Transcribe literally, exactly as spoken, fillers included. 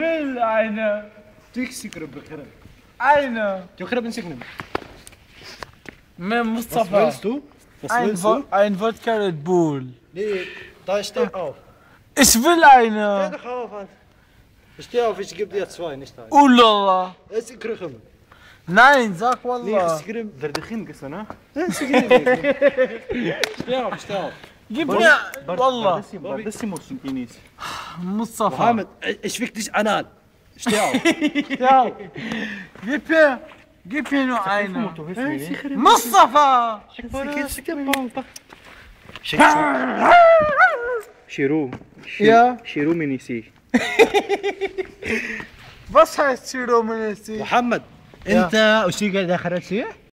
will eine. تكسكر بخير. Eine. تخرب نسكنم. Mehr Was Mustafa. willst du? Was Ein, willst Wo du? ein Wodka Red Bull. Nee, da steh auf. Ich will Steh eine. doch auf, Mann. Steh auf, ich gebe dir zwei, nicht ein. Ulala. Es ist Krüchen. Nein, sag Nee, Wallah. Skrim. دردخين قصنا Steh auf, steh auf. Gib mir. Wallah. بردسي موسنكينيس Mustafa. Mohammed, ich fick dich anal. Steh auf. Ja. Gib mir. Gib mir nur eine. Mustafa. شيرو Ja. شيرو منيسي Was heißt Chiro Ministry? محمد انت وش قاعد اخر شيء؟